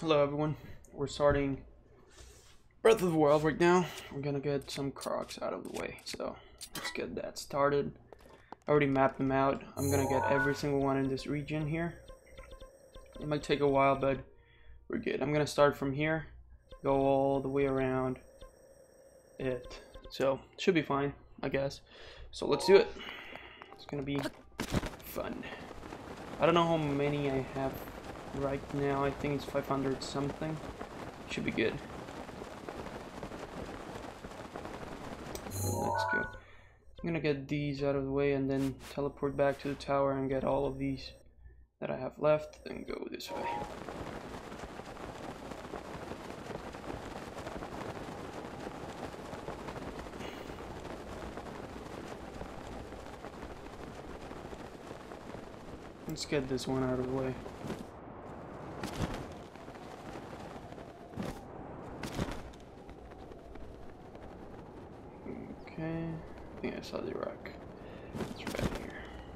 Hello everyone, we're starting Breath of the Wild right now. We're gonna get some Koroks out of the way, so let's get that started. I already mapped them out. I'm gonna get every single one in this region here. It might take a while, but we're good. I'm gonna start from here, go all the way around it. So, should be fine, I guess. So let's do it. It's gonna be fun. I don't know how many I have right now. I think it's 500 something. Should be good. Let's go. I'm gonna get these out of the way and then teleport back to the tower and get all of these that I have left, then go this way. Let's get this one out of the way. Okay, I think I saw the rock. It's right here.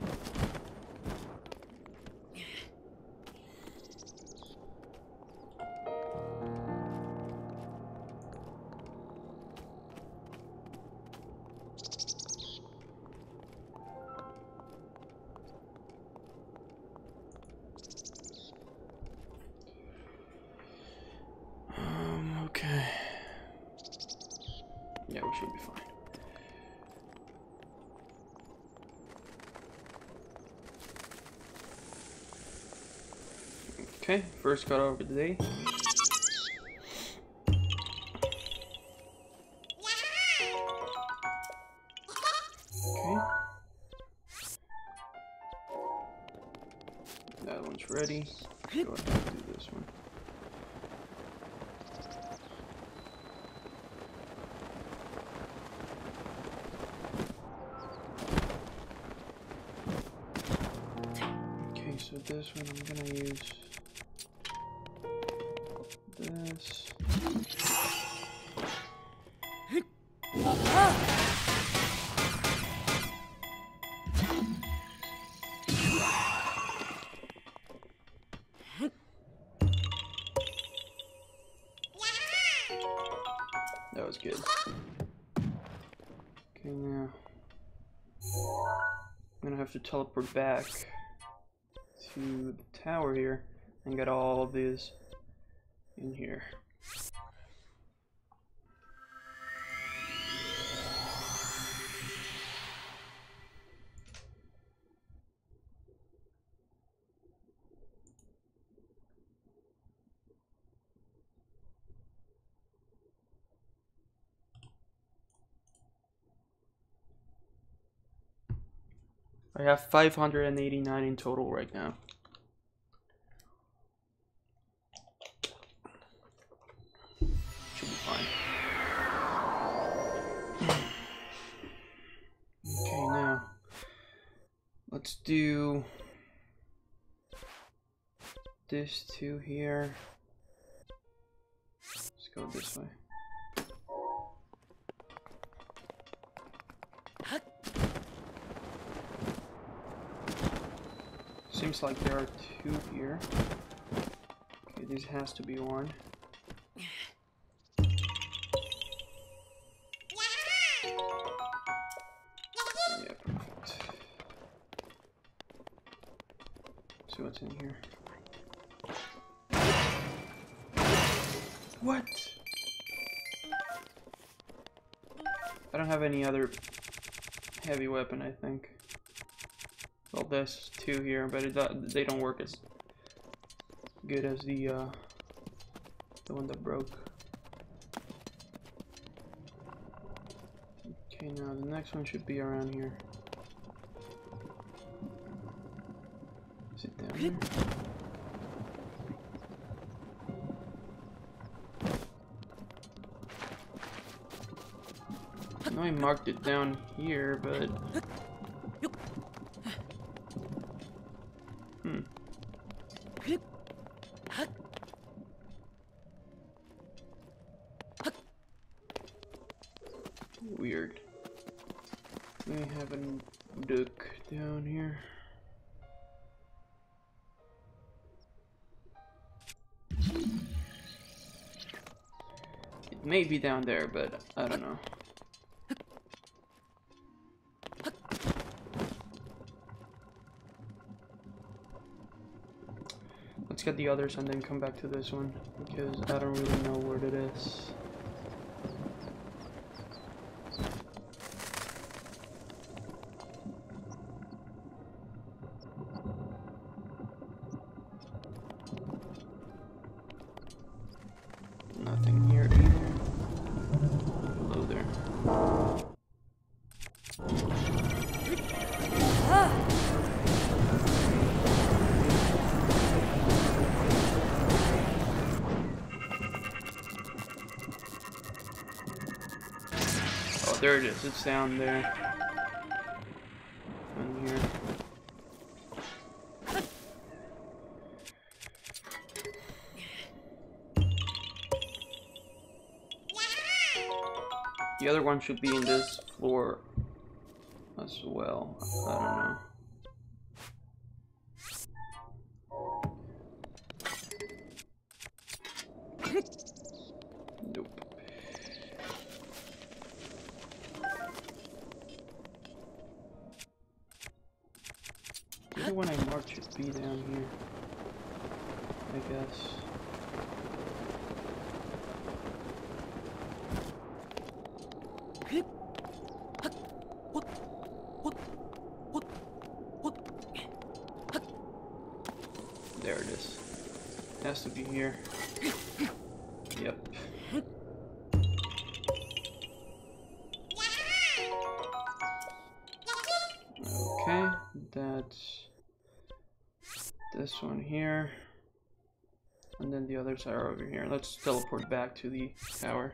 Okay. Yeah, we should be fine. Okay, first cut over the day. Okay. That one's ready. Go ahead and do this one. Okay, so this one I'm gonna use this. That was good. Okay, now I'm gonna have to teleport back to the tower here and get all of these in here. I have 589 in total right now. Should be fine. Okay, now let's do this two here. Let's go this way. Seems like there are two here. Okay, this has to be one. Yeah, perfect. See what's in here. What? I don't have any other heavy weapon, I think. Well, there's two here, but they don't work as good as the one that broke. Okay, now the next one should be around here. Is it down here? I know I marked it down here, but weird. We have a duck down here. Maybe down there, but I don't know. Let's get the others and then come back to this one, because I don't really know where it is. Nothing here either. Hello there. Oh, there it is. It's down there. On here. The other one should be in this floor as well. I don't know. Nope. The other one I marked should be down here, I guess. There it is. It has to be here. Yep. Okay, that's this one here. And then the others are over here. Let's teleport back to the tower.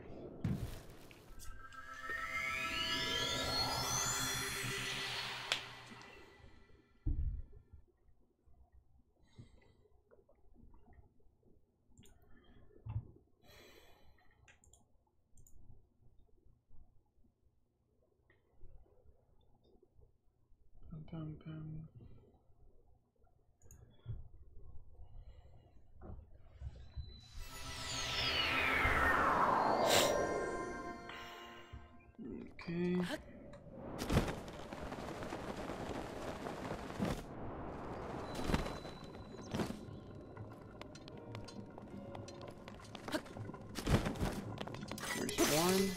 Bum, bum. Okay. There's one.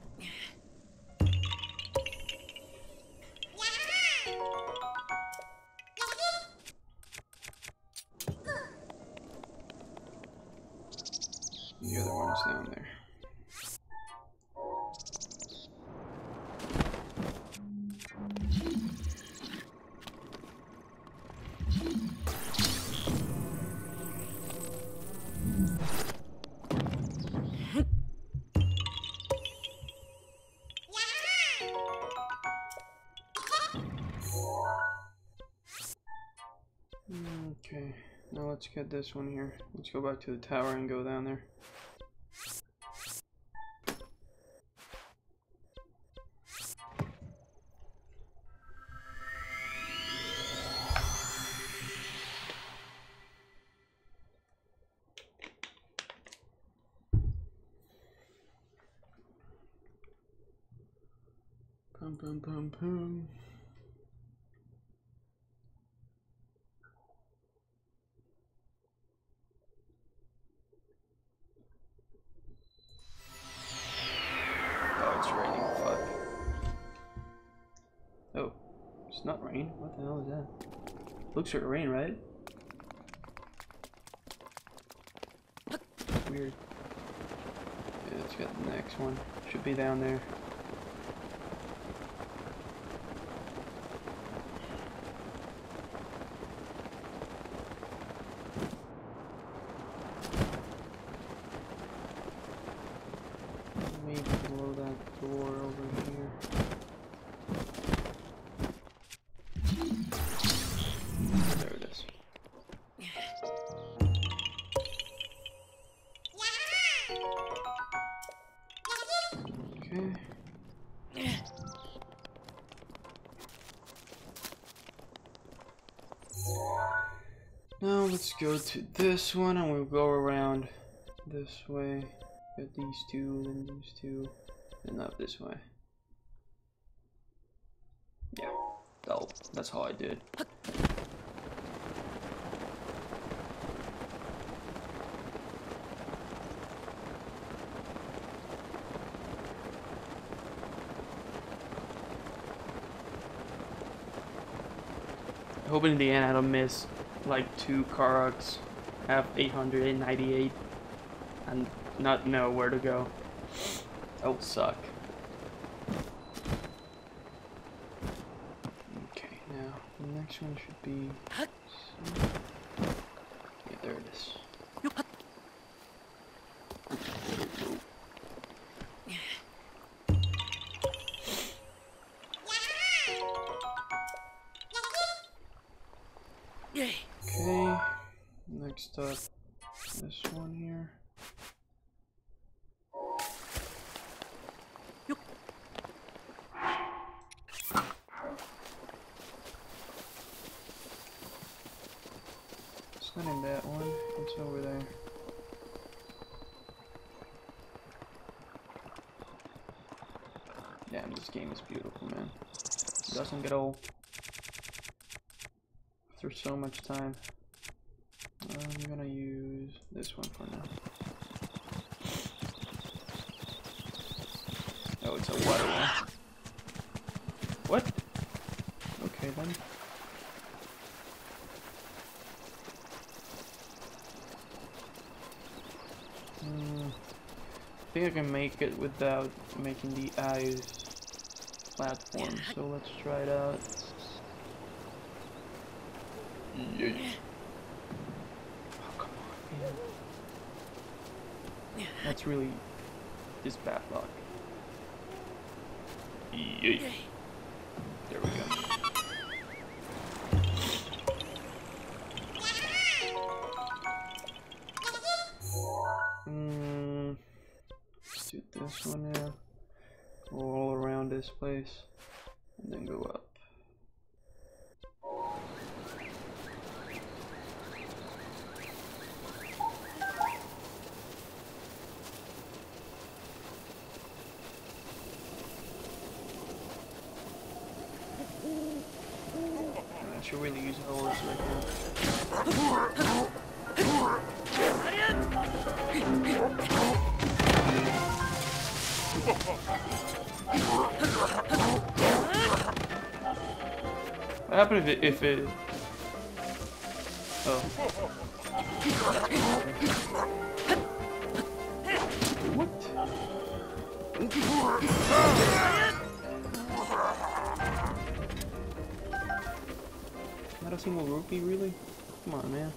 The other one's down there. Okay, now let's get this one here. Let's go back to the tower and go down there. Pum pum pum pum. Oh, it's raining. Fuck. Oh, it's not rain. What the hell is that? Looks like rain, right? Weird. Yeah, let's get the next one. Should be down there. Maybe below that door over here. There it is. Okay. Now let's go to this one and we'll go around this way. Get these two, then these two, and up this way. Yeah, that's how I did. I hope in the end I don't miss like 2 Karoks, have 898, and not know where to go. That would suck. Okay, now the next one should be. Yeah, there it is. Okay, next up, this one here. It's not in that one, it's over there. Damn, this game is beautiful, man. It doesn't get old. After so much time. I'm gonna use this one for now. Oh, it's a waterway. What? Okay then. I think I can make it without making the eyes platform, so let's try it out. Yeah. Oh, come on, man. That's really is bad luck. Yeah. There we go. Let's do this one now. Go all around this place, and then go up. I should really use hose right now. What happened if it... Oh. What? Not a single rupee, really? Come on, man.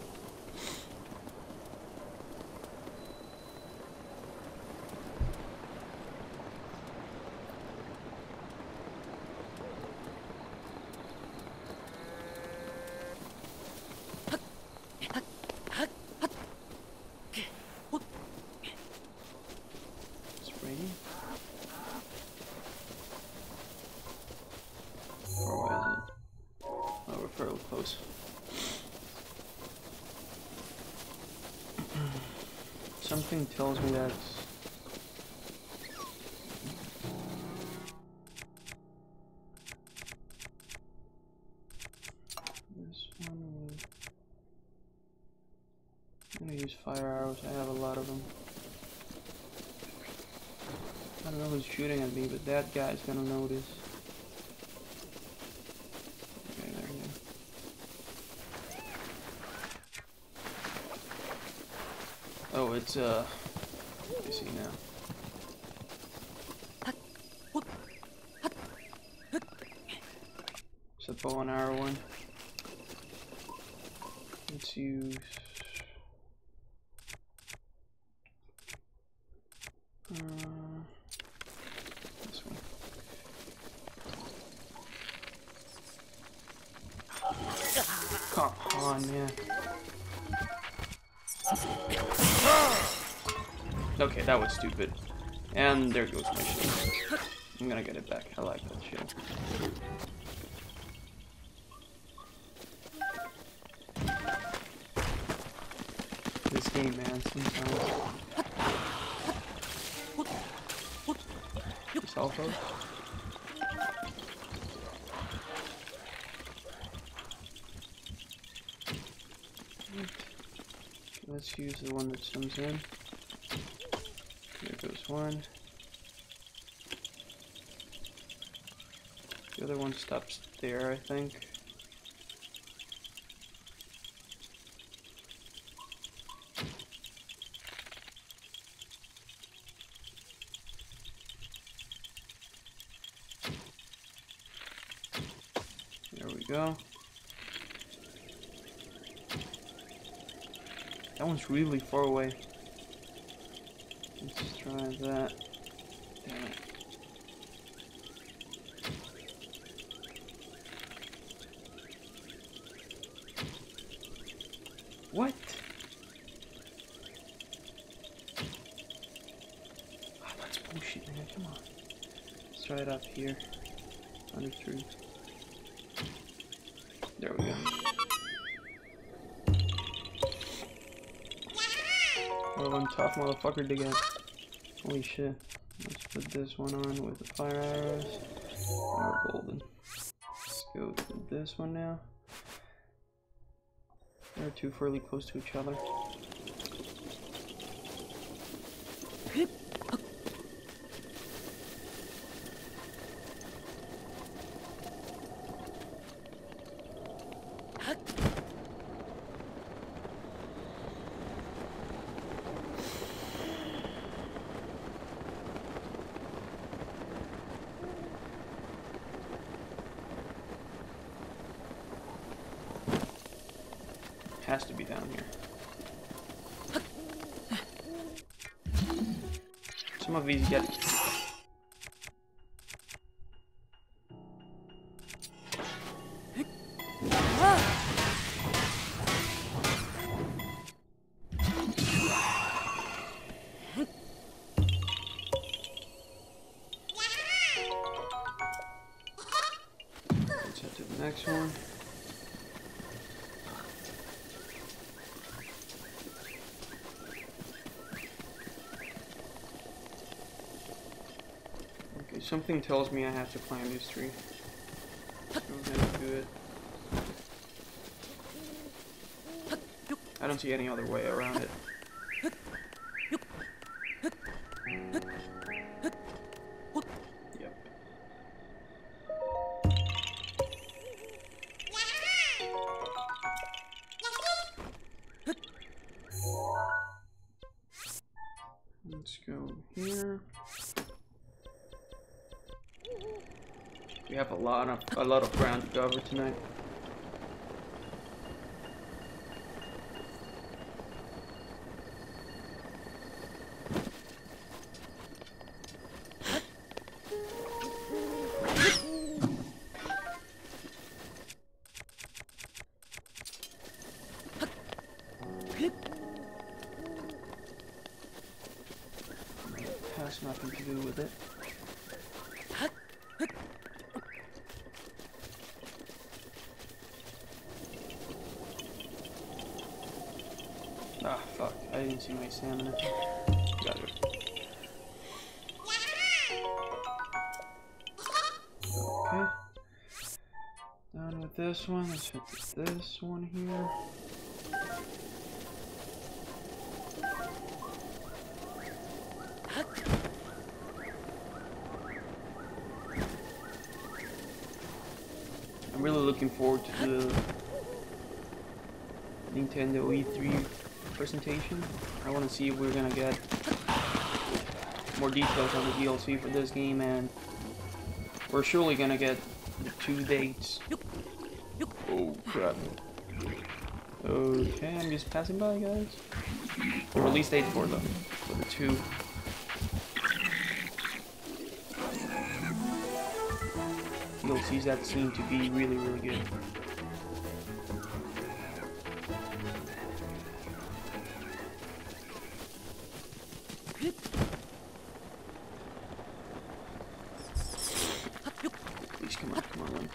It's raining? Or why is it? Oh, we're fairly close. Something tells me that this one was... I'm gonna use fire arrows, I have a lot of them. I don't know who's shooting at me, but that guy's gonna notice. Okay, there you go. Oh, it's you see now. It's a bow and arrow one. Let's use this one. Come on, man. Okay, that was stupid. And there goes my shield. I'm gonna get it back. I like that shield. This game, man, sometimes. myself out. Let's use the one that swims in. There goes one. The other one stops there, I think. There we go. That one's really far away. Let's try that. Damn it. What? Oh, that's bullshit, man. Come on. Let's try it up here. Under tree. There we go. Oh, I'm tough motherfucker to get. Holy shit. Let's put this one on with the fire arrows. And we're golden. Let's go to this one now. They're too fairly close to each other. Has to be down here. Some of these get... Let's head to the next one. Something tells me I have to climb this tree. Go ahead and do it. I don't see any other way around it. Yep. Let's go here. We have a lot of ground to cover tonight. Has nothing to do with it. Ah, fuck. I didn't see my stamina. Got it. Okay. Done with this one. Let's hit this one here. I'm really looking forward to the Nintendo E3 presentation. I want to see if we're gonna get more details on the DLC for this game, and we're surely gonna get the 2 dates. Oh crap. Okay, I'm just passing by, guys. The release date for the 2. DLCs that seem to be really, really good. Please come on, Link.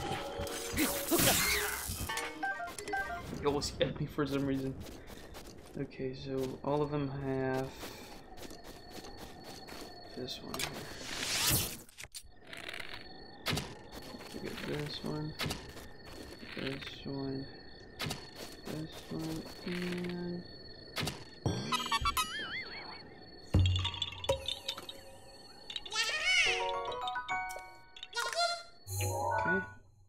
He always hit me for some reason. Okay, so all of them have this one here. We get this one, this one, this one, and okay.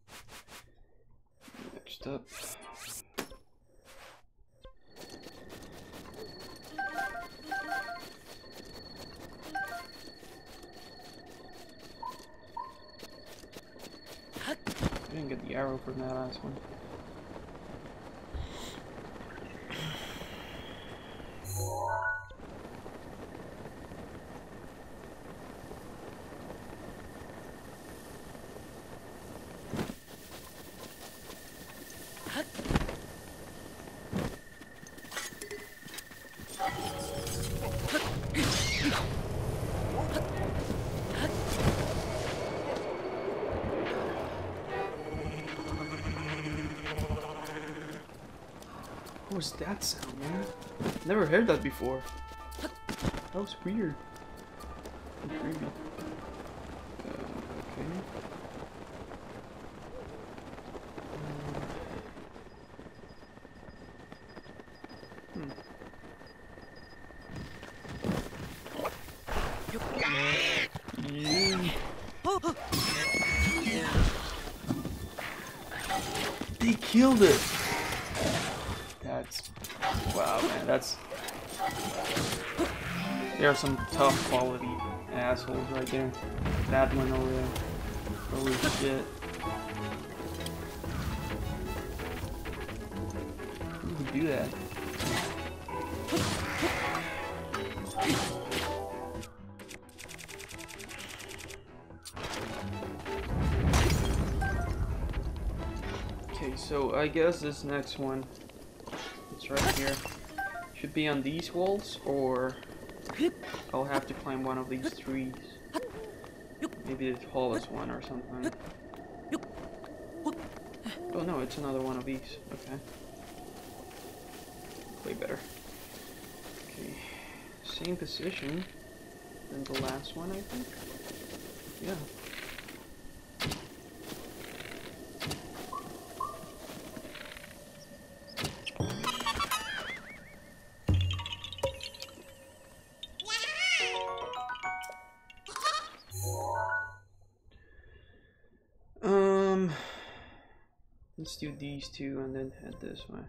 Next up. I didn't get the arrow from that last one. What was that sound, man? Never heard that before. That was weird. And creepy. Okay. Yeah. They killed it! That's... wow, man, that's... There are some tough quality assholes right there. That one over there. Holy shit. Who would do that? Okay, so I guess this next one, it's right here, should be on these walls, or I'll have to climb one of these trees. Maybe the tallest one or something. Oh no, it's another one of these. Okay. Way better. Okay. Same position than the last one, I think. Yeah. Let's do these two and then head this way.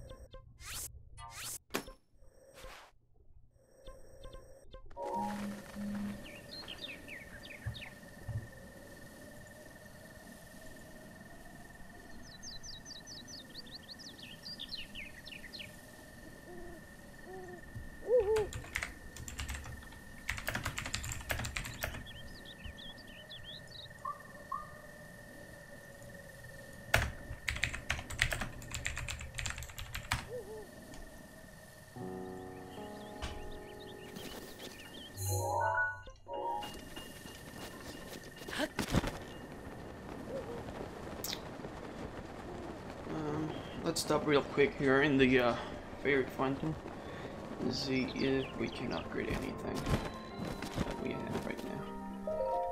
Let's stop real quick here in the fairy fountain and see if we can upgrade anything that we have right now.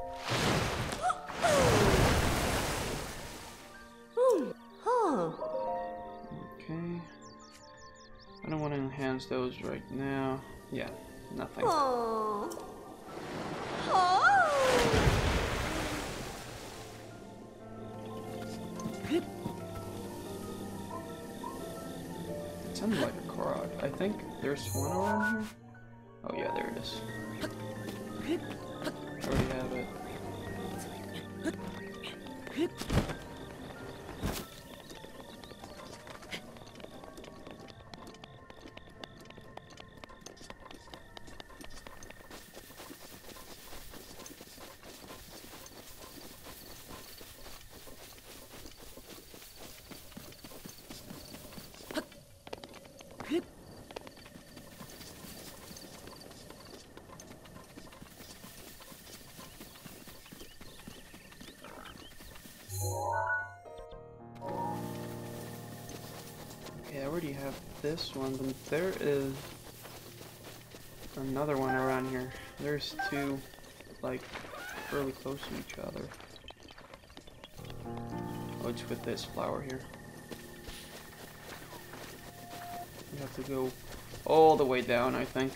Okay. I don't want to enhance those right now. Yeah, nothing. Sounded like a Korok. I think there's one around here. Oh yeah, there it is. I already have it. this one, but there is another one around here. There's two, like, fairly close to each other. Oh, it's with this flower here. You have to go all the way down, I think.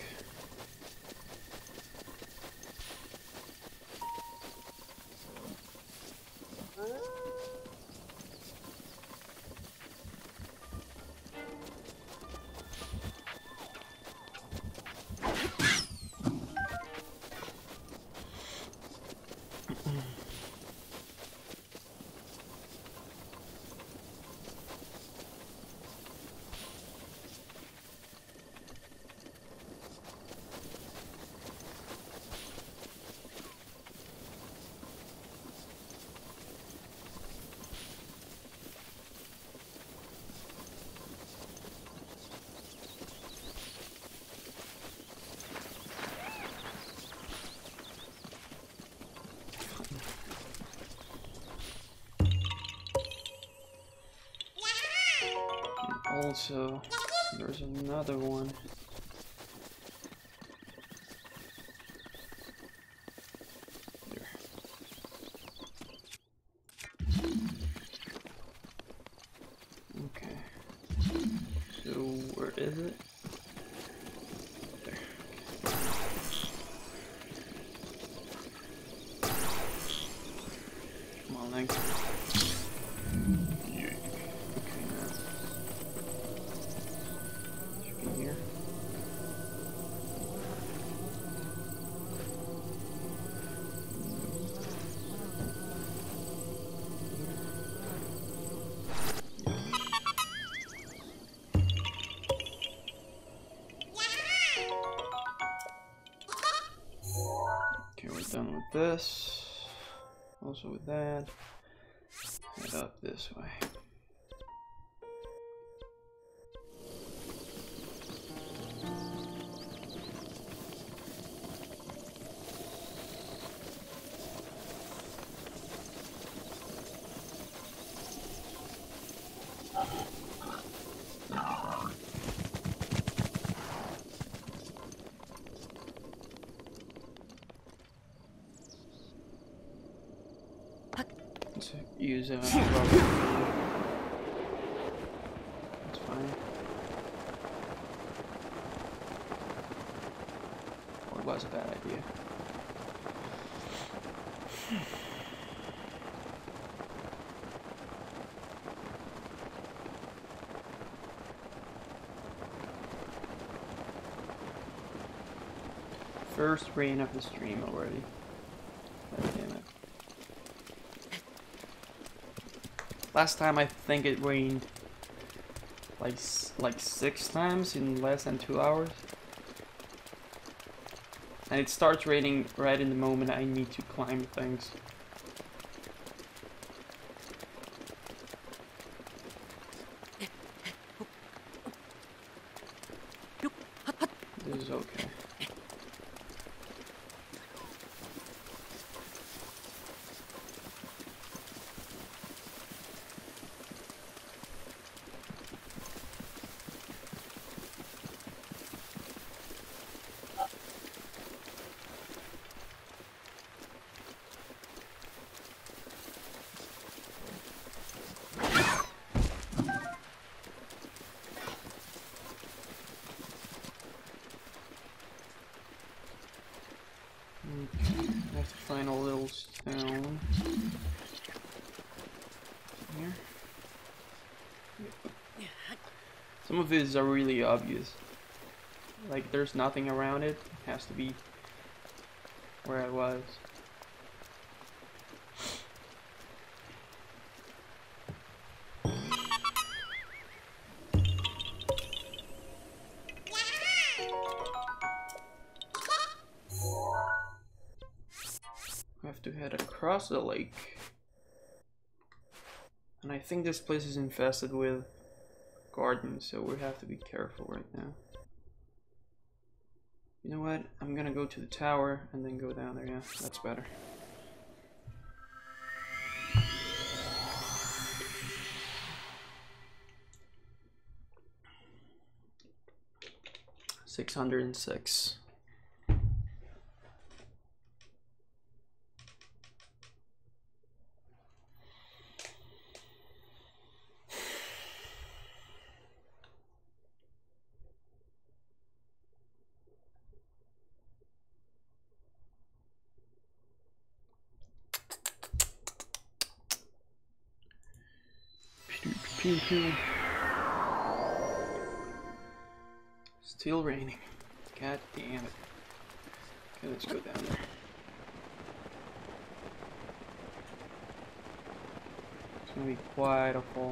Also, there's another one. There. Okay. So, where is it? There. Come on, thanks. Okay, we're done with this. Also with that. Head up this way. Let's use rubber. That's fine. Or it was a bad idea. First rain of the stream already. God damn it. Last time I think it rained like 6 times in less than 2 hours. And it starts raining right in the moment I need to climb things. This is okay. I have to find a little stone here. Some of these are really obvious. Like there's nothing around it. It has to be where I was. I have to head across the lake. And I think this place is infested with gardens, so we have to be careful right now. You know what? I'm gonna go to the tower and then go down there. Yeah, that's better. 606. Pew pew. Still raining. God damn it. Okay, let's go down there. It's gonna be quite a fall.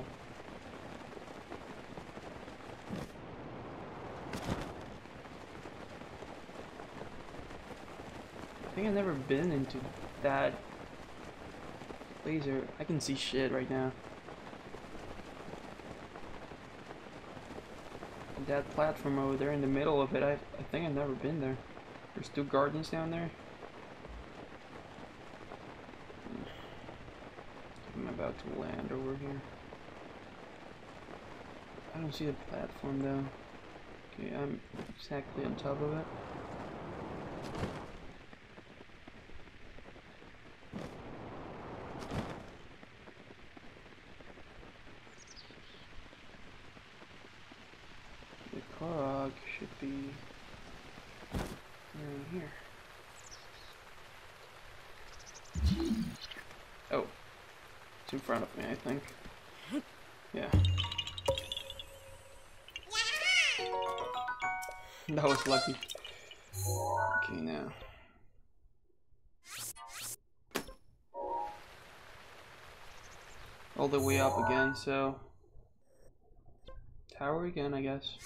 I think I've never been into that laser. I can see shit right now. That platform over there in the middle of it, I think I've never been there. There's 2 gardens down there. I'm about to land over here. I don't see the platform though. Okay, I'm exactly on top of it. Cog should be around here. Oh, it's in front of me, I think. Yeah. That was lucky. Okay, now. All the way up again, so. Tower again, I guess.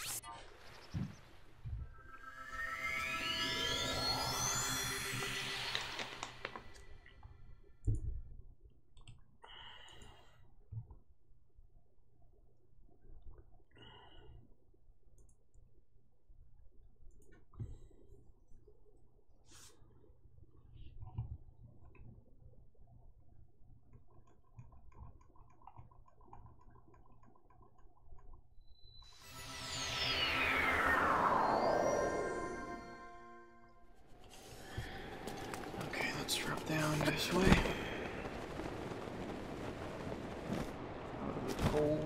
Let's drop down this way. Out of the cold.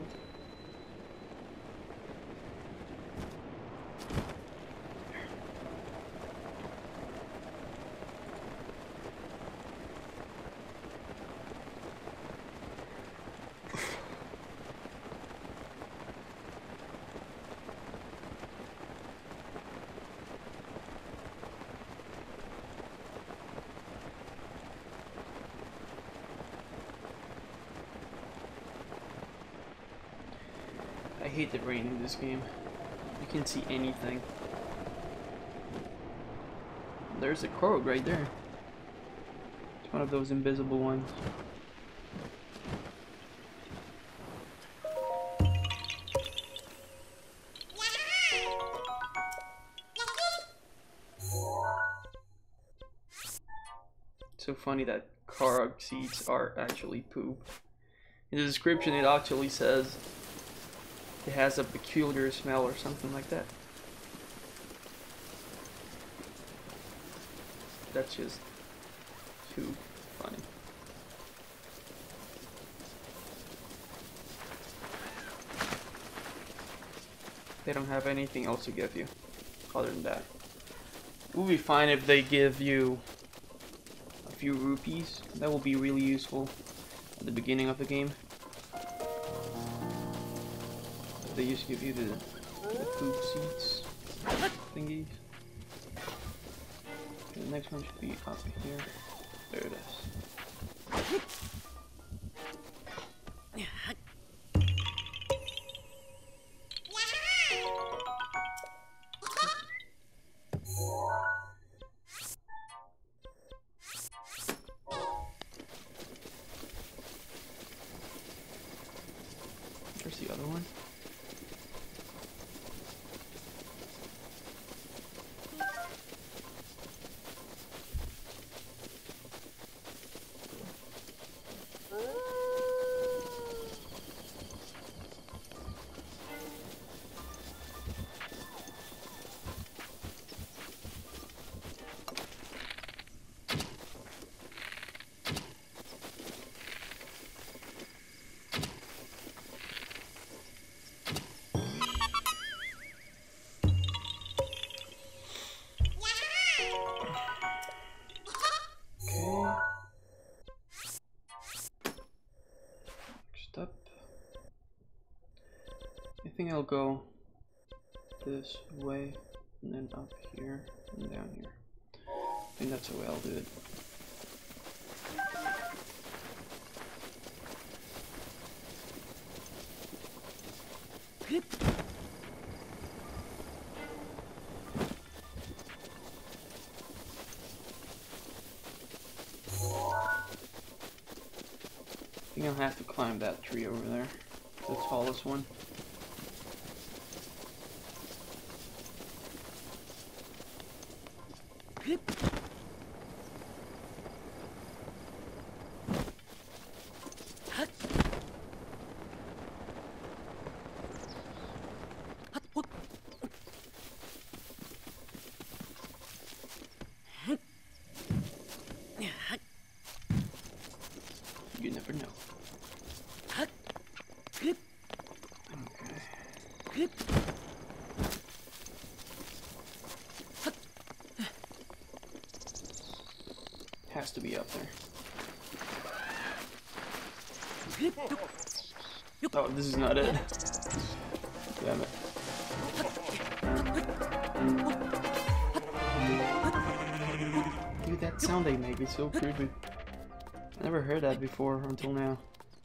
I hate the rain in this game. You can't see anything. There's a Korok right there. It's one of those invisible ones. It's so funny that Korok seeds are actually poop. In the description it actually says it has a peculiar smell or something like that. That's just too funny. They don't have anything else to give you other than that. It would be fine if they give you a few rupees. That will be really useful at the beginning of the game. They used to give you the food seeds thingies. Okay, the next one should be up here. There it is. There's the other one. Okay. Next up. I think I'll go this way and then up here and down here. I think that's the way I'll do it. I think I'll have to climb that tree over there, the tallest one. You never know. Okay. Has to be up there. Oh, this is not it. Damn it. Dude, that sound they make is so creepy. I never heard that before until now.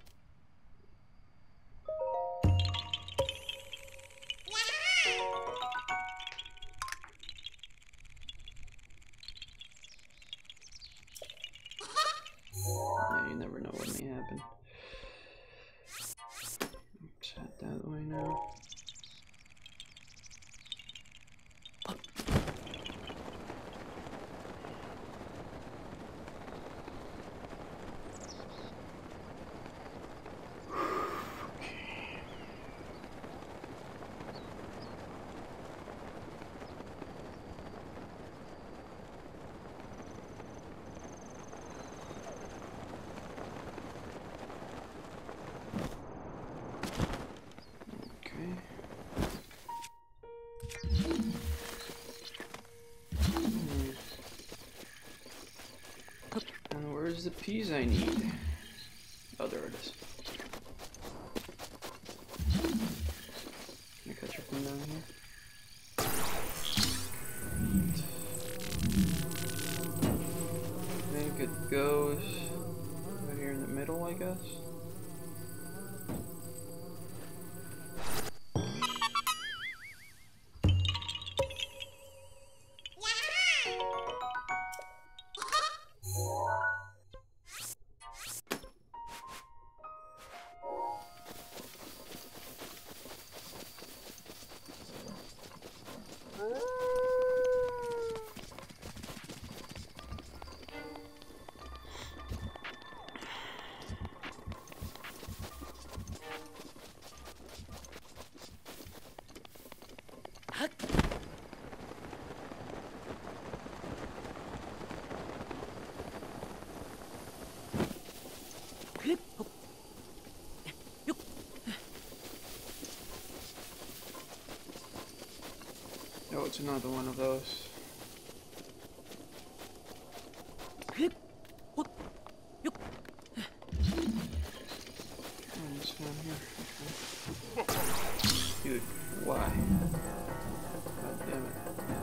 Yeah, you never know what may happen. Let's head that way now. And where's the peas I need? Oh, there it is. Can I cut your thing down here? I think it goes right here in the middle, I guess. Oh, it's another one of those. And this one here. Okay. Dude, why? God damn it.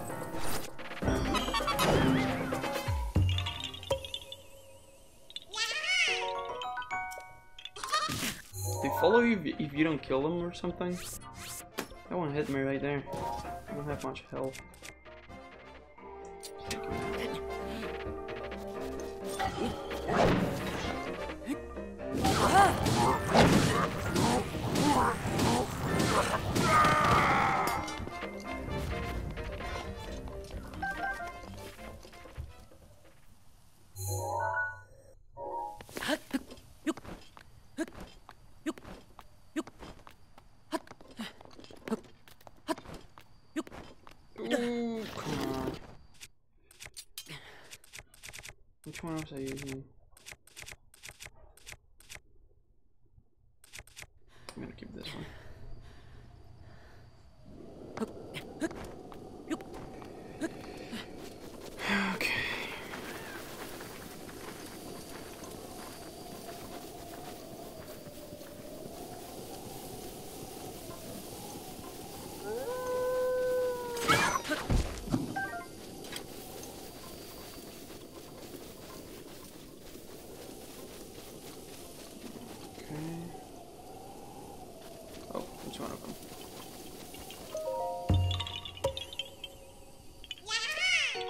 They follow you if you don't kill them or something? That one hit me right there. I don't have much health. Ooh, come on. Which one was I using? I'm gonna keep this one.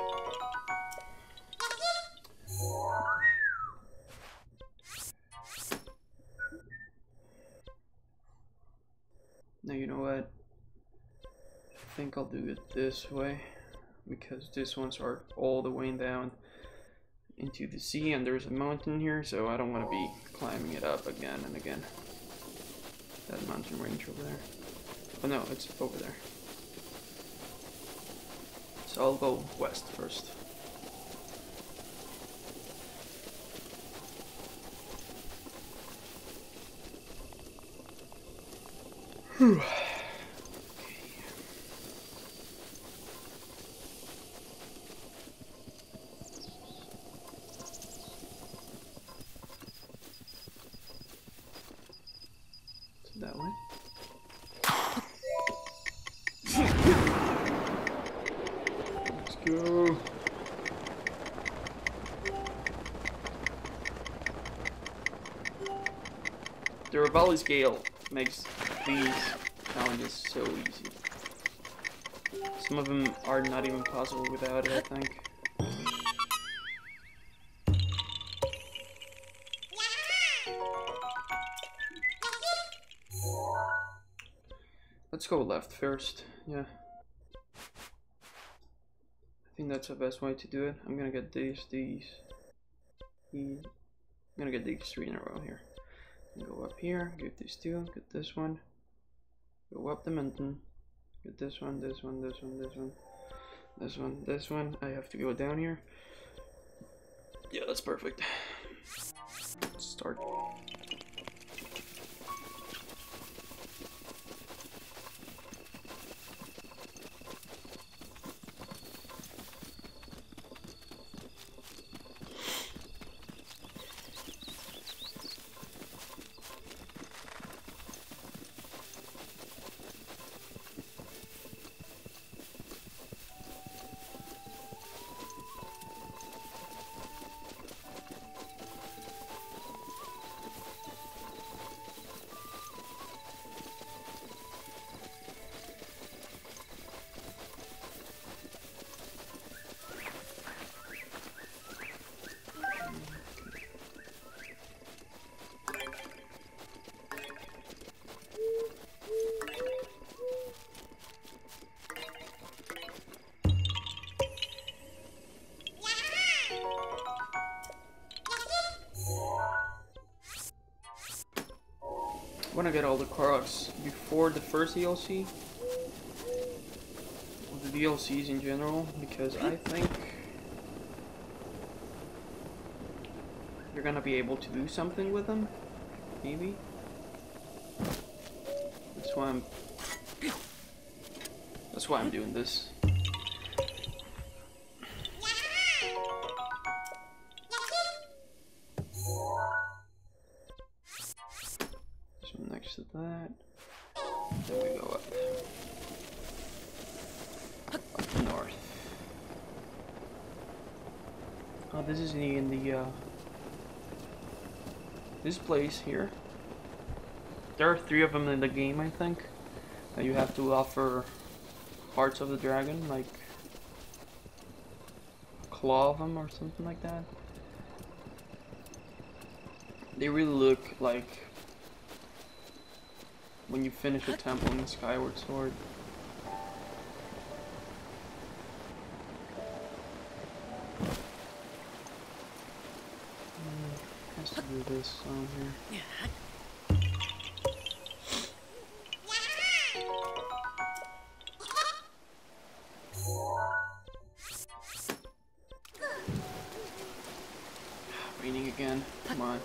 Now you know what? I think I'll do it this way, because these ones are all the way down into the sea, and there's a mountain here, so I don't want to be climbing it up again and again. That mountain range over there. Oh no, it's over there. So I'll go west first. Whew. That way. Let's go. The Revali scale makes these challenges so easy. Some of them are not even possible without it, I think. Let's go left first, yeah. I think that's the best way to do it. I'm gonna get these. I'm gonna get these 3 in a row here. Go up here, get these 2, get this one. Go up the mountain. Get this one, this one, this one, this one. This one, this one. I have to go down here. Yeah, that's perfect. Let's start. I want to get all the Koroks before the first DLC, or the DLCs in general, because I think you're gonna be able to do something with them, maybe. That's why I'm doing this. Next to that, then we go up north. Oh, this is in the this place here. There are 3 of them in the game, I think. You have to offer parts of the dragon, like a claw of them or something like that. They really look like when you finish a temple in the Skyward Sword. Has to do this on here. Raining again. Come on.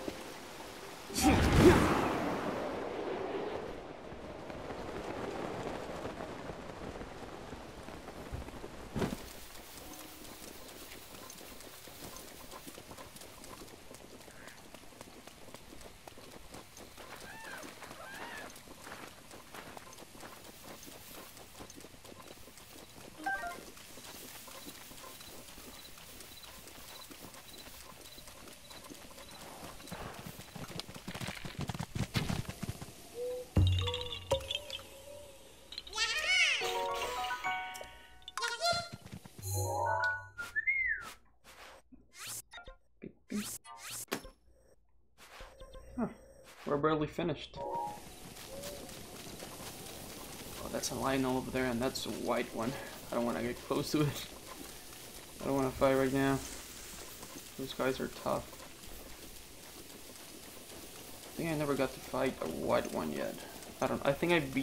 We're barely finished. Oh, that's a Lionel over there, and that's a white one. I don't want to get close to it. I don't want to fight right now. Those guys are tough. I think I never got to fight a white one yet. I think I've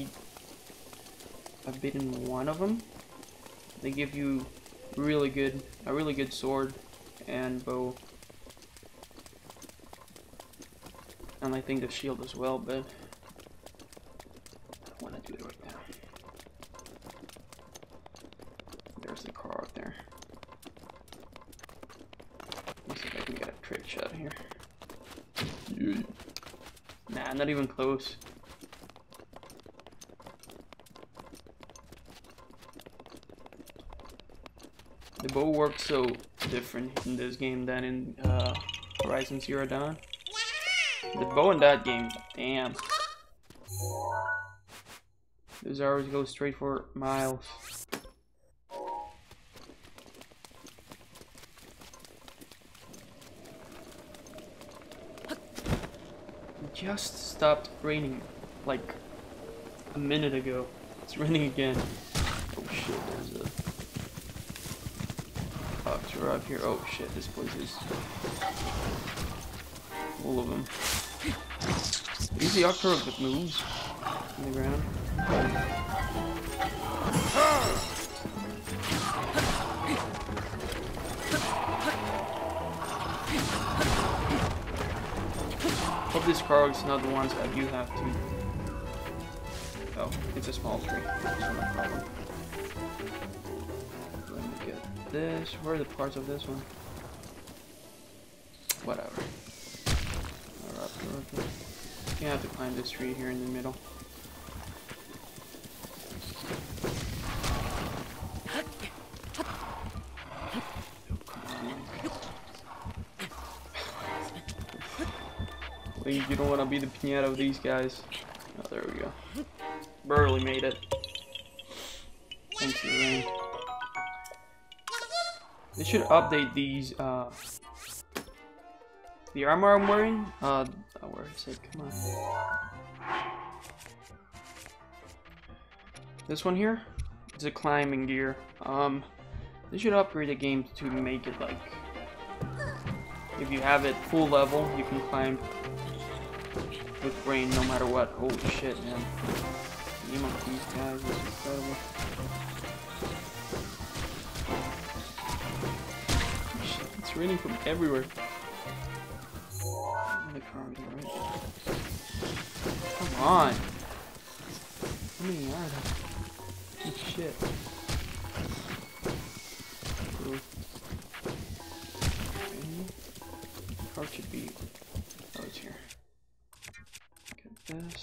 beaten one of them. They give you a really good sword and bow. And I think the shield as well, but I don't want to do it right now. There's the car out there. Let's see if I can get a trick shot here. Yeah. Nah, not even close. The bow works so different in this game than in Horizon Zero Dawn. The bow in that game, damn. Those arrows go straight for miles. It just stopped raining like a minute ago. It's raining again. Oh shit, there's a Octor up here. Oh shit, this place is full of them. Is the Octor that moves on the ground? Hope this Krog is not the ones that you have to. Oh, it's a small tree. That's not a problem. Let me get this. Where are the parts of this one? Whatever. Alright, you have to climb this tree here in the middle. Please, you don't want to be the pinata of these guys. Oh, there we go. Barely made it. Thanks to the rain. They should update these, the armor I'm wearing, oh, where is it? Come on. This one here, it's a climbing gear. They should upgrade the game to make it like, if you have it full level, you can climb with rain no matter what. Holy shit, man. The aim of these guys is incredible. Shit, it's raining from everywhere. The car right there. Come on. How many are there? Holy shit. Cool. Okay. The car should be. Oh, it's here. Get this.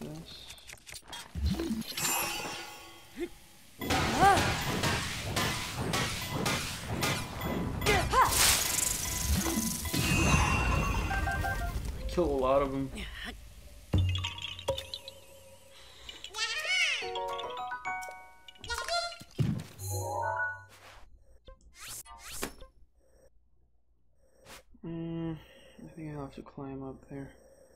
Kill a lot of them. I think I'll have to climb up there.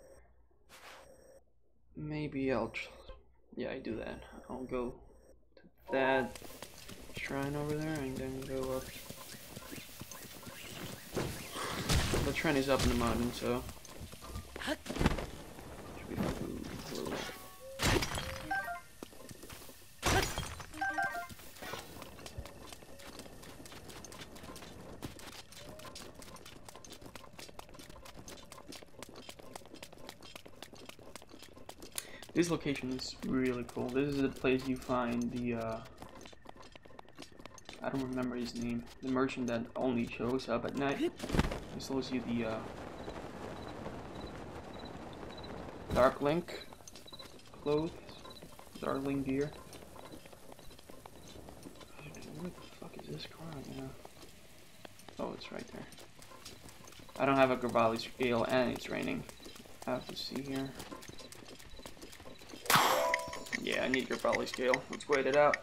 Maybe I'll yeah, I do that. I'll go to that shrine over there and then go up. The shrine is up in the mountain, so should be fine. This location is really cool. This is the place you find the, I don't remember his name, the merchant that only shows up at night. He sells you the, Dark Link clothes, Dark Link gear. What the fuck is this car right now? Oh, it's right there. I don't have a Gravali scale and it's raining. I have to see here. Yeah, I need your Gravali scale. Let's wait it out.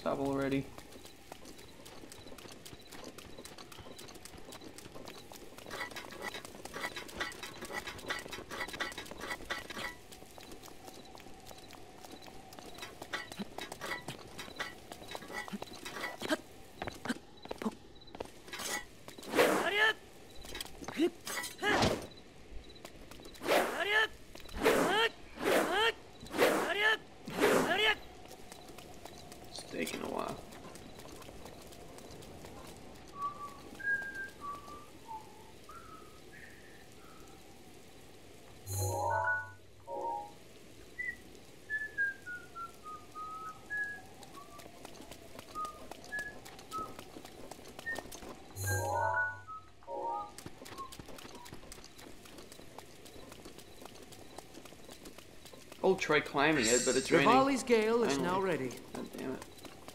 stop already. It's taking a while. I'll try climbing it, but it's raining. Revali's gale is Finally. now ready. God damn it.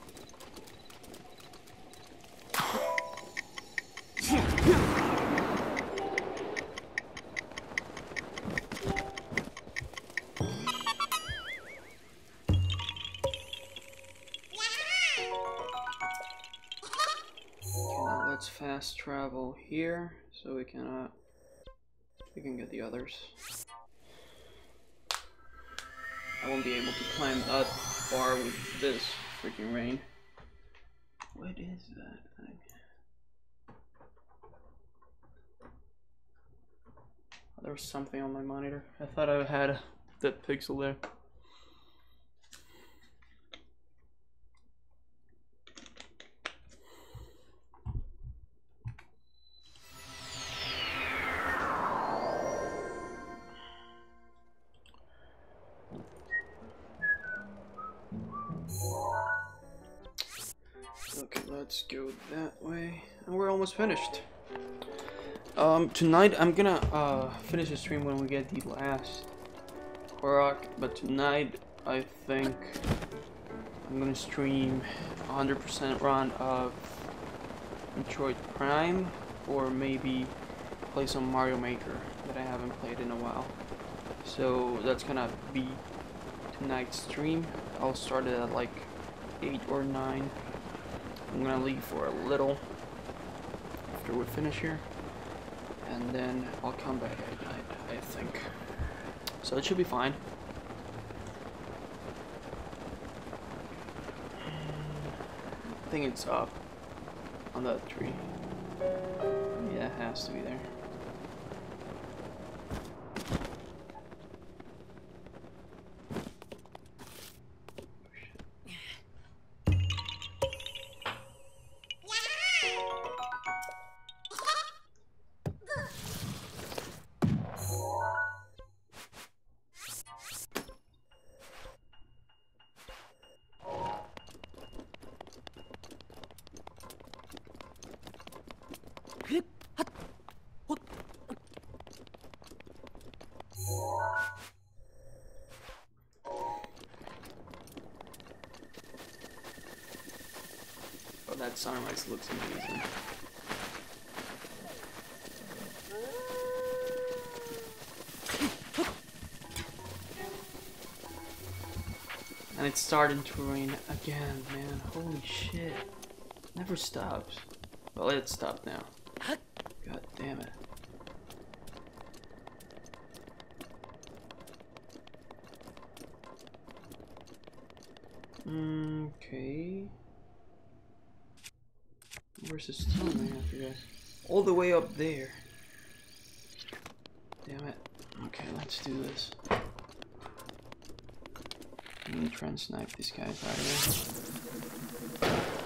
Okay, now let's fast travel here so we can get the others. I won't be able to climb that far with this freaking rain. What is that thing? Oh, there was something on my monitor. I thought I had that pixel there. Okay, let's go that way. And we're almost finished. Tonight I'm gonna finish the stream when we get the last Korok, but tonight I think I'm gonna stream 100% run of Metroid Prime, or maybe play some Mario Maker that I haven't played in a while. So that's gonna be tonight's stream. I'll start it at like 8 or 9. I'm gonna leave for a little after we finish here, and then I'll come back at night, I think. So it should be fine. I think it's up on that tree. Yeah, it has to be there. Oh, that sunrise looks amazing. And it's starting to rain again, man. Holy shit. Never stops. Well, it stopped now. God damn it. Okay. Where's the stone I have, you guys? All the way up there. Damn it. Okay, let's do this. I'm gonna try and snipe these guys out of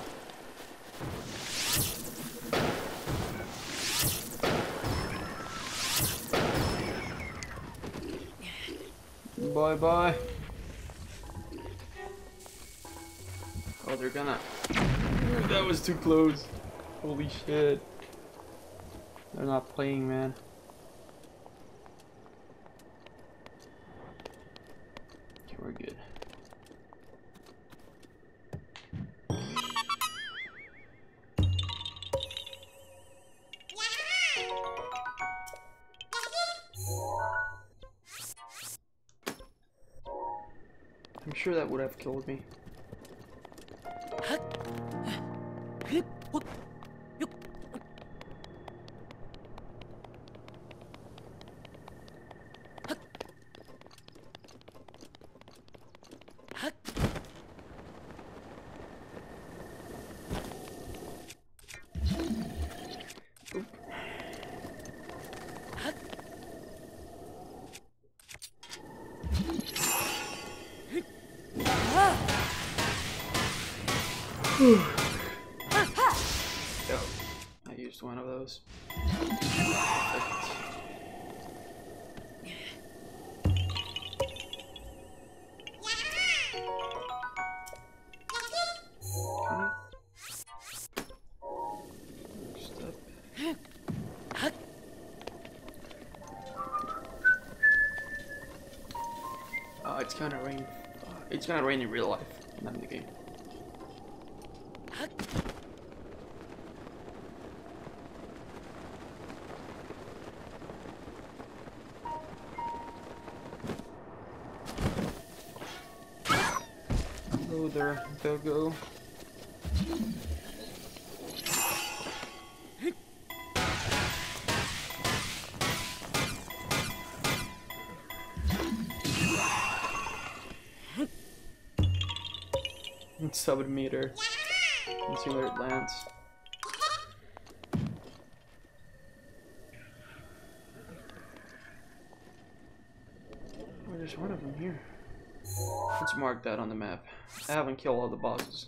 there. Bye bye. Oh, they're gonna. Ooh, that was too close. Holy shit. They're not playing, man. Okay, we're good. I'm sure that would have killed me. Huh? Go. I used one of those. It's gonna rain. It's gonna rain in real life, not in the game. Hello there, Dogo. Submeter. Let's see where it lands. Oh, there's one of them here. Let's mark that on the map. I haven't killed all the bosses.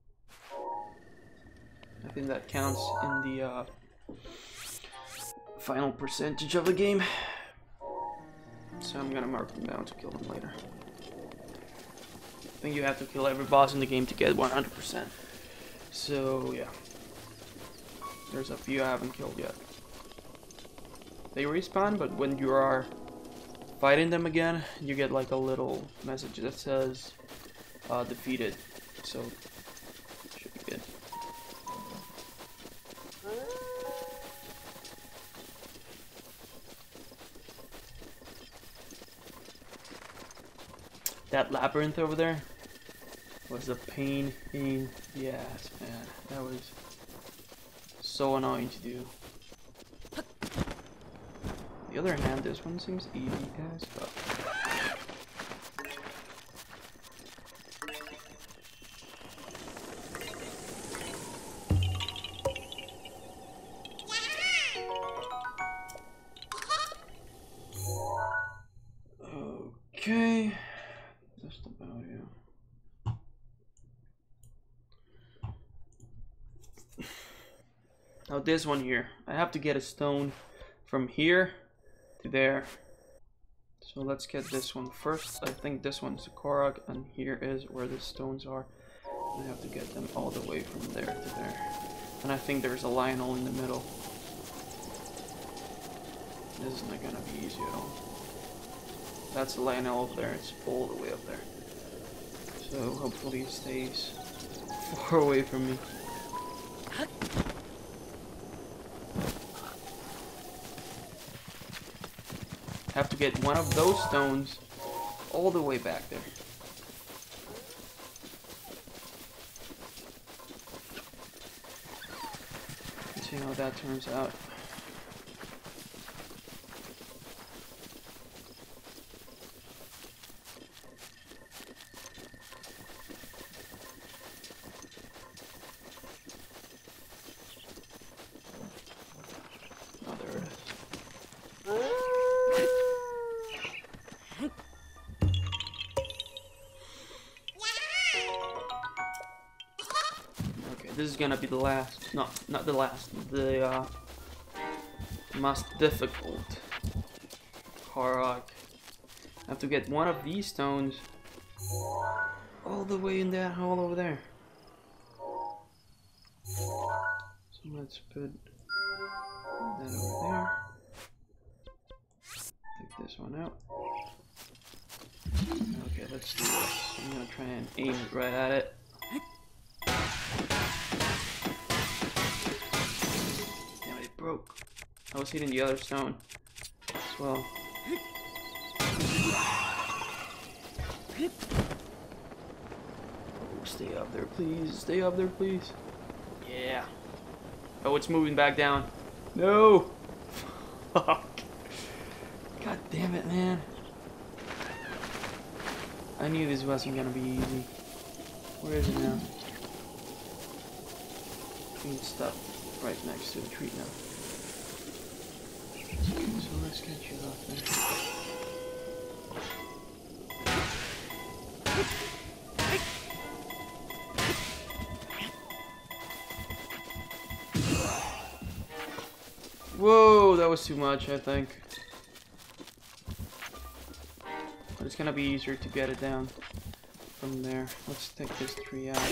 I think that counts in the final percentage of the game. So I'm gonna mark them down to kill them later. I think you have to kill every boss in the game to get 100%. So yeah, there's a few I haven't killed yet. They respawn, but when you are fighting them again, you get like a little message that says defeated. So should be good. That labyrinth over there was a pain in the ass, man. That was so annoying to do. On the other hand, this one seems easy as fuck. Okay. Just about, yeah. Now this one here, I have to get a stone from here to there. So let's get this one first. I think this one's the Korok, and here is where the stones are. I have to get them all the way from there to there. And I think there's a Lionel in the middle. This is not gonna be easy at all. That's the Lionel over there, it's all the way up there. So hopefully it stays far away from me. Have to get one of those stones all the way back there. Let's see how that turns out. Oh, there it is. This is gonna be the last, not the last, the most difficult Korok. I have to get one of these stones all the way in that hole over there. So let's put that over there. Take this one out. Okay, let's do this. I'm gonna try and aim it right at it. Broke. I was hitting the other stone as well. Oh, Stay up there, please. Stay up there, please. Yeah. Oh, it's moving back down. No! Fuck. God damn it, man. I knew this wasn't gonna be easy. Where is it now? I think it's stuck right next to the tree now. Okay, so let's get you up there. Whoa, that was too much, I think. But it's gonna be easier to get it down from there. Let's take this tree out.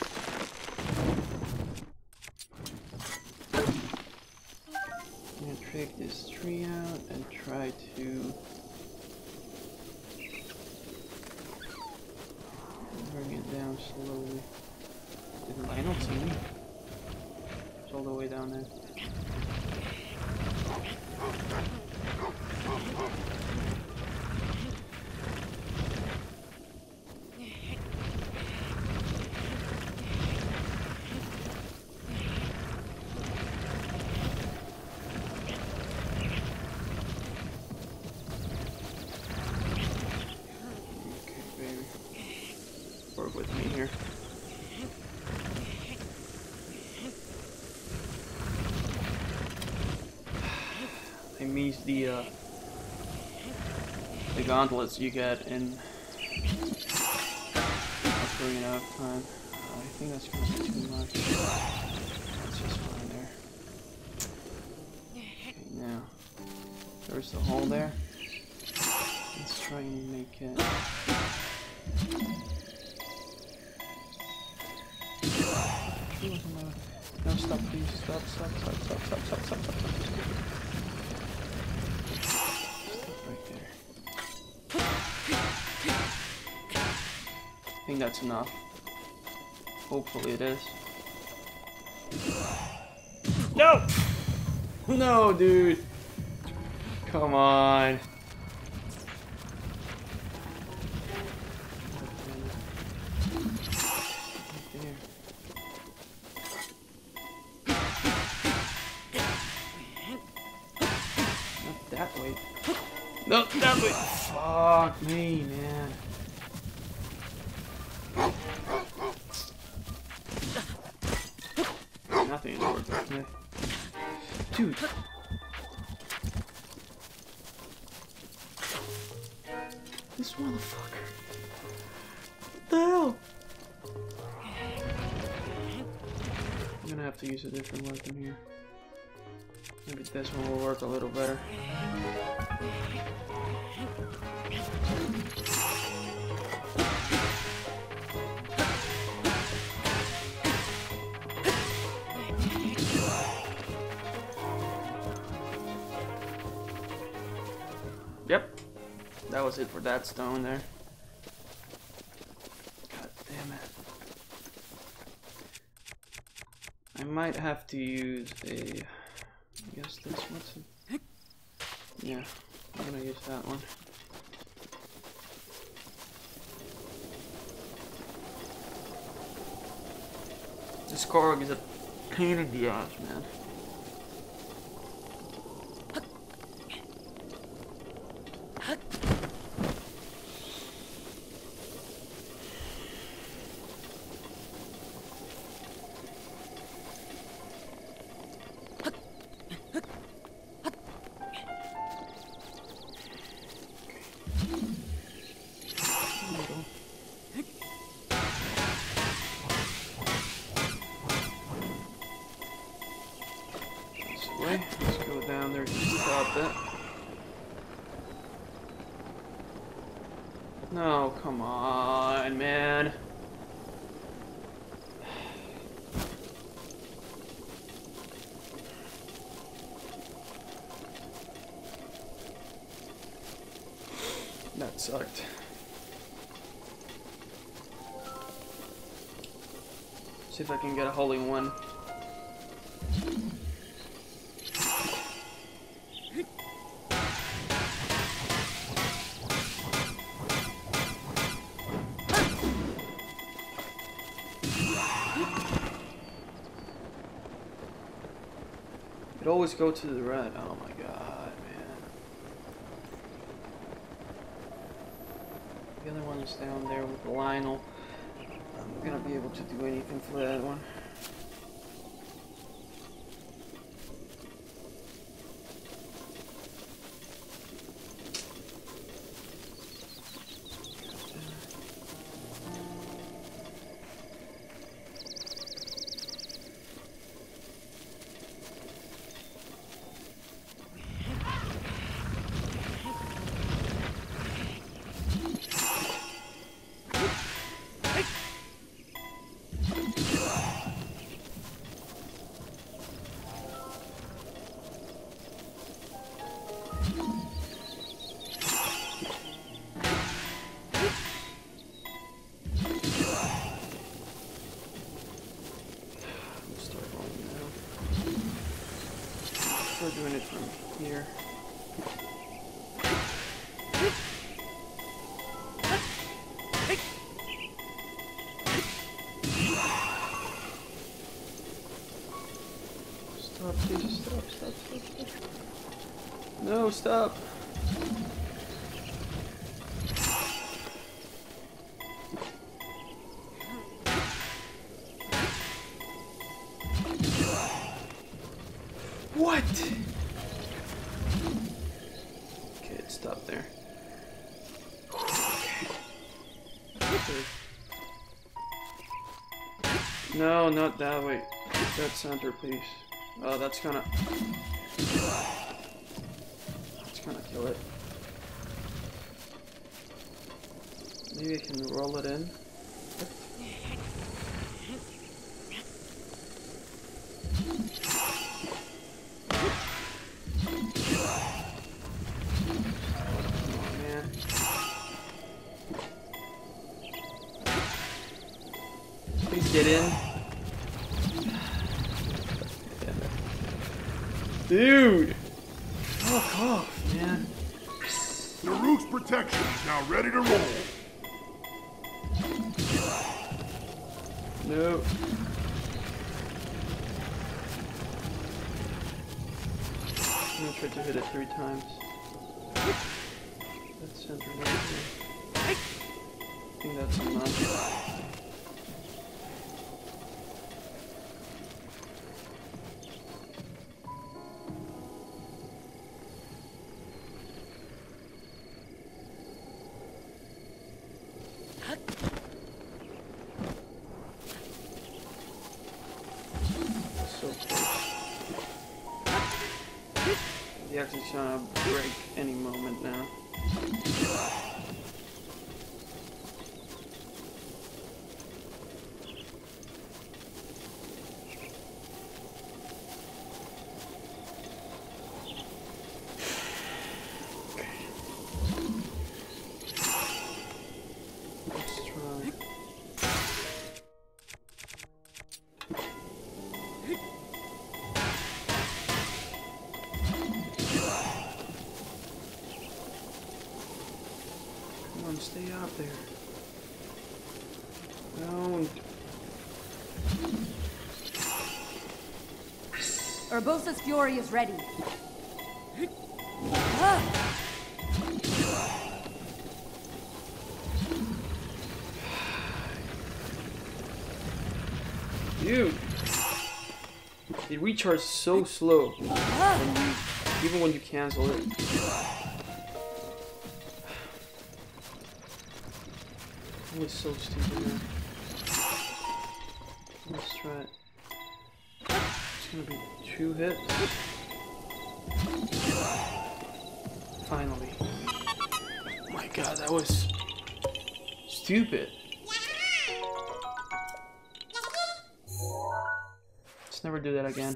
I'm gonna take this tree out and try to bring it down slowly. Did Lionel see me? It's all the way down there. Work with me here. I missed the gauntlets you get in Ocarina of Time. I think that's gonna be too much. That's just fine there. Okay, now there's the hole there. Let's try and make it. No, stop, please. Stop. Stop right there. I think that's enough. Hopefully it is. No! No, dude! Come on. That way. No, that way. Fuck me, man. Nothing is working. Okay. Dude. This motherfucker. What the hell? I'm gonna have to use a different weapon here. Maybe this one will work a little better. Yep, that was it for that stone there. God damn it. I might have to use a... I guess this one's... Yeah, I'm gonna use that one. This Korok is a pain in the ass, man. Let's go down there to stop that. No, come on, man. That sucked. See if I can get a hole in one. always go to the red. Oh my god, man. The other one is down there with the Lionel. I'm gonna be able to do anything for that one. We're doing it from here. Stop, please, stop. No, stop. What? Okay, it stopped there. Okay. No, not that way. That center, please. Oh, that's gonna kill it. Maybe I can roll it in. Get in. Dude! Fuck off, man. Daruk's protection is now ready to roll. No. I'm gonna try to hit it 3 times. That's center right there. I think that's enough. The axe is gonna break any moment now. Let's try. Come on, stay out there. Don't. Urbosa's Fury is ready. Dude! It recharges so slow. Even when you cancel it. That was so stupid, man. Let's try it. It's gonna be 2 hits. Finally. Oh my god, that was stupid. Let's never do that again.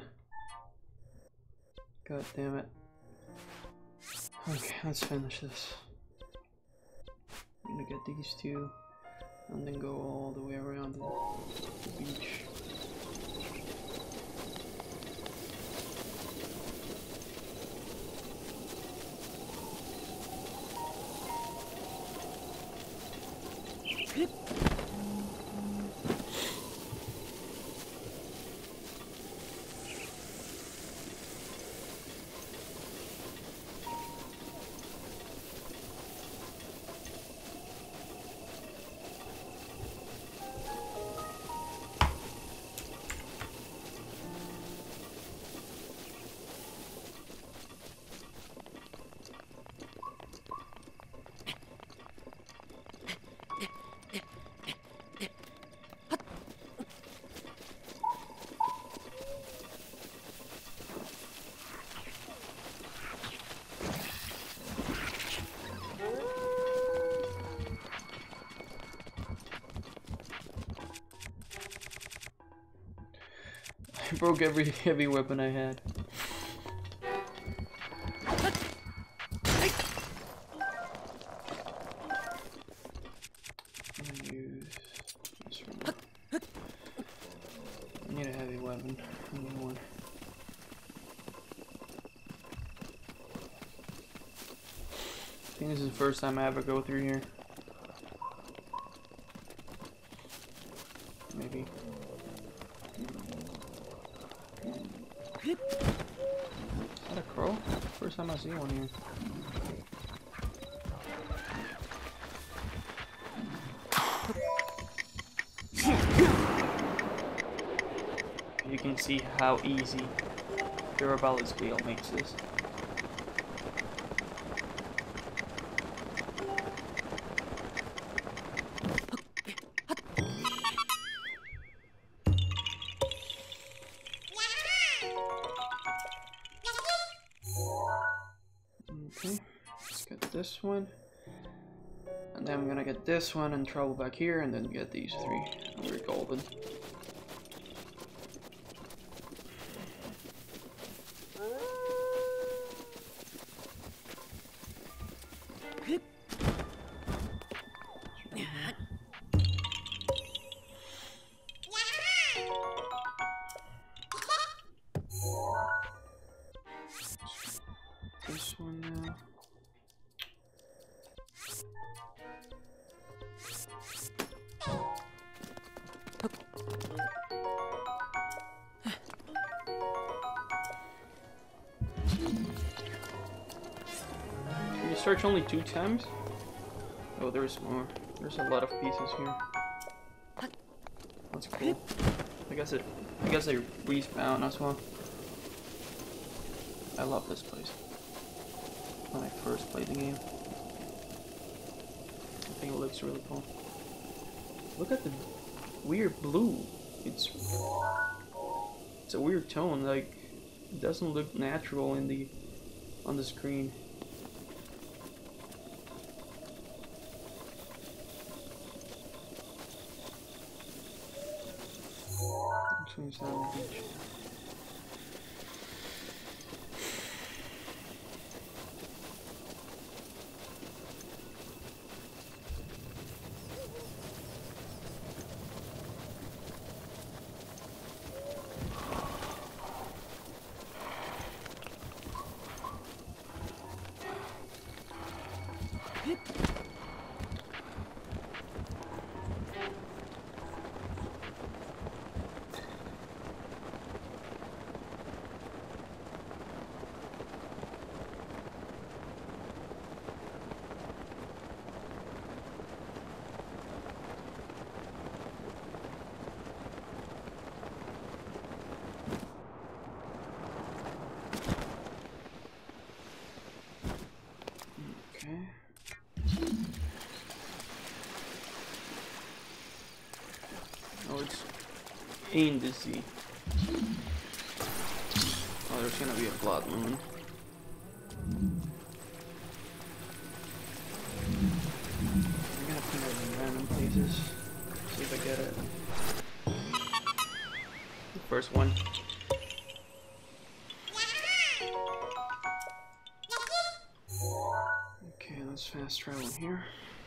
God damn it. Okay, let's finish this. I'm gonna get these 2 and then go all the way around the beach. I broke every heavy weapon I had. I'm gonna use this one. I need a heavy weapon. I need one. I think this is the first time I ever go through here. Maybe. Is that a crow? First time I see one here. You can see how easy Durability Scale makes this. Okay, let's get this one. And then I'm gonna get this one and travel back here and then get these three. And we're golden. This one now. Can you search only 2 times? Oh, there's more. There's a lot of pieces here. That's cool. I guess they respawn as well. I love this place. When I first played the game, I think it looks really cool. Look at the weird blue. It's a weird tone. Like, it doesn't look natural on the screen. Change that on the beach. Oh, it's in the sea. Oh, there's gonna be a blood moon. I'm gonna put it in random places. See if I get it. The first one. Okay, let's fast travel here.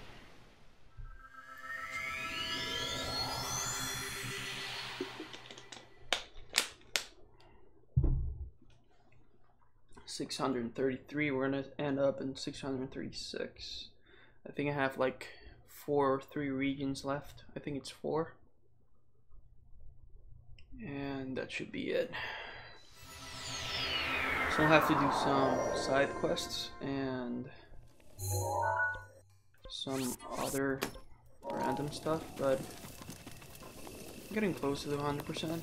$633. We're gonna end up in 636. I think I have like 4 or 3 regions left. I think it's 4. And that should be it. So I'll have to do some side quests and some other random stuff, but I'm getting close to the 100%.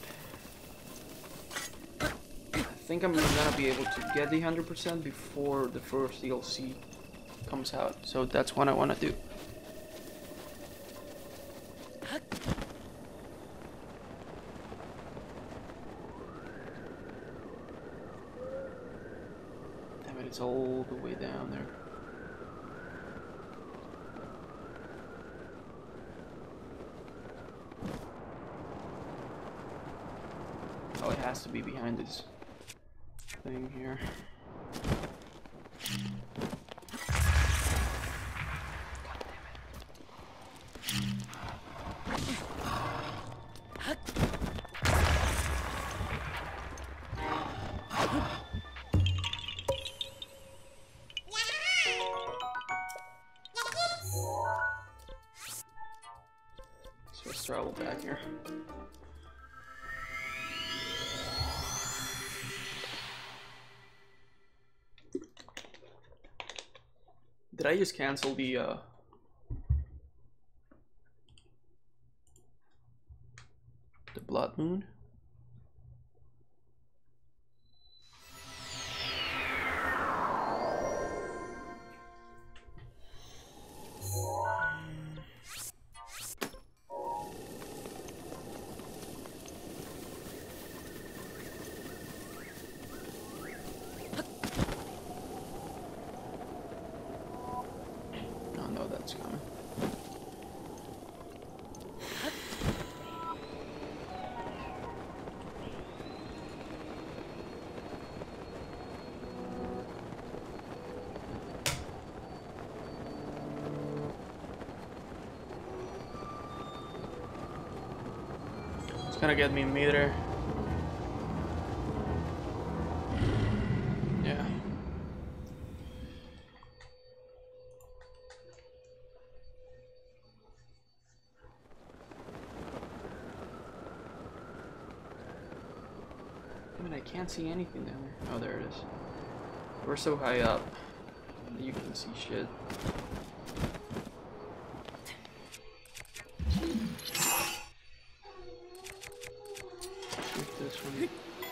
I think I'm gonna be able to get the 100% before the first DLC comes out, so that's what I want to do. Damn it, it's all the way down there. Oh, it has has to be behind this thing here. So let's travel back here. Did I just cancel the Blood Moon? Coming. It's gonna get me a meter. Yeah. I can't see anything down there. Oh, there it is. We're so high up. You can see shit. Shoot this one.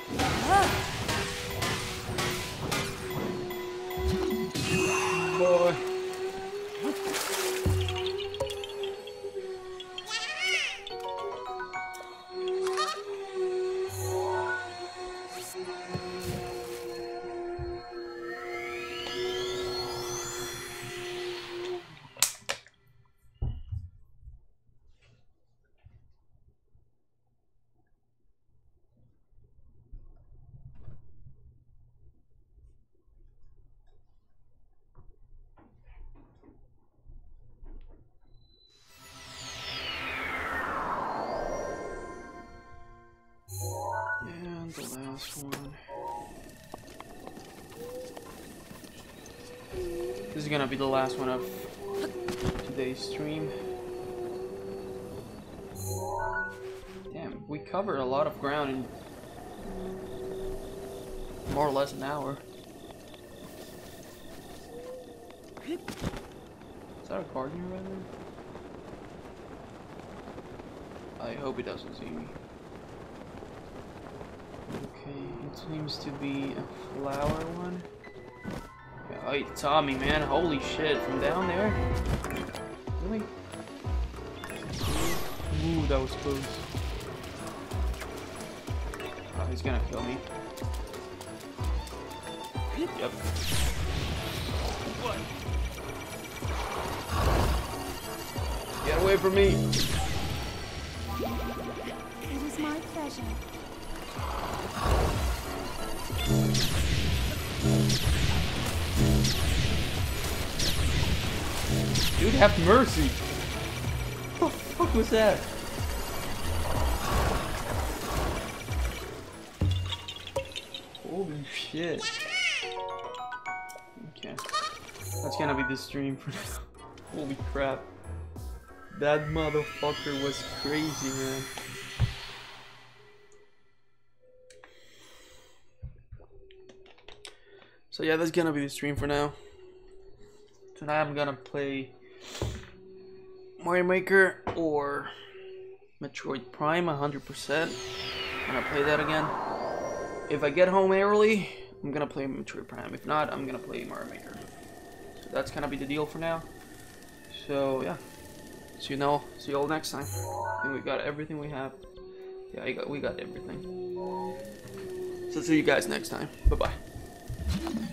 Boy. And the last one. This is gonna be the last one of today's stream. Damn, we covered a lot of ground in more or less an hour. Is that a gardener right there? I hope he doesn't see me. Okay, it seems to be a flower one. Yeah, oh, he saw me, man. Holy shit, from down there? Really? Ooh, that was close. Oh, he's gonna kill me. Yep. What? Get away from me! It is my pleasure. Dude, have mercy! What the fuck was that? Holy shit. Okay. That's gonna be the stream for now. Holy crap. That motherfucker was crazy, man. So yeah, that's gonna be the stream for now. Tonight I'm gonna play Mario Maker or Metroid Prime 100%. I'm gonna play that again. If I get home early, I'm gonna play Metroid Prime. If not, I'm gonna play Mario Maker. So that's gonna be the deal for now. So yeah, see you all next time. I think we got everything we have. Yeah, we got everything. So see you guys next time. Bye bye.